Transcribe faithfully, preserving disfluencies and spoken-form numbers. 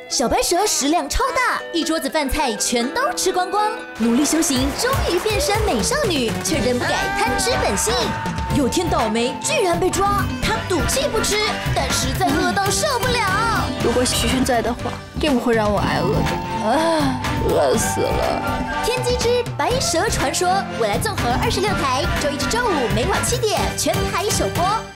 小白蛇食量超大，一桌子饭菜全都吃光光。努力修行，终于变身美少女，却仍不改贪吃本性。有天倒霉，居然被抓，她赌气不吃，但实在饿到受不了。 如果许宣在的话，定不会让我挨饿的。啊，饿死了！ 天机之白蛇传说，未来综合二十六台，周一至周五每晚七点全台首播。